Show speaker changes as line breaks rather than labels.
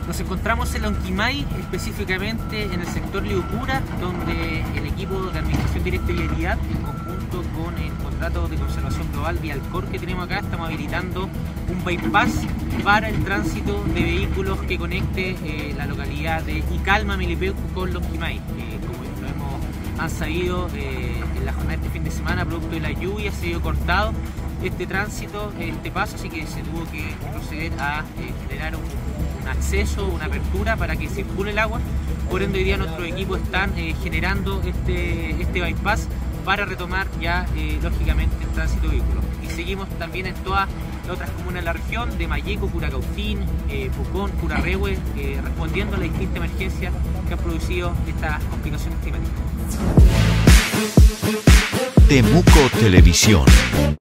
Nos encontramos en Lonquimay, específicamente en el sector Liucura, donde el equipo de Administración Directa y Vialidad, en conjunto con el contrato de conservación global Vialcor que tenemos acá, estamos habilitando un bypass para el tránsito de vehículos que conecte la localidad de Icalma, Milipeuco con Lonquimay. Como han sabido en la jornada de este fin de semana, producto de la lluvia, se vio cortado este tránsito, este paso, así que se tuvo que proceder a generar un acceso, una apertura para que circule el agua. Por ende, hoy día nuestros equipos están generando este bypass para retomar ya lógicamente el tránsito de vehículos. Y seguimos también en todas las otras comunas de la región, de Malleco, Curacautín, Pucón, Curarrehue, respondiendo a las distintas emergencias que han producido estas complicaciones climáticas.
Temuco Televisión.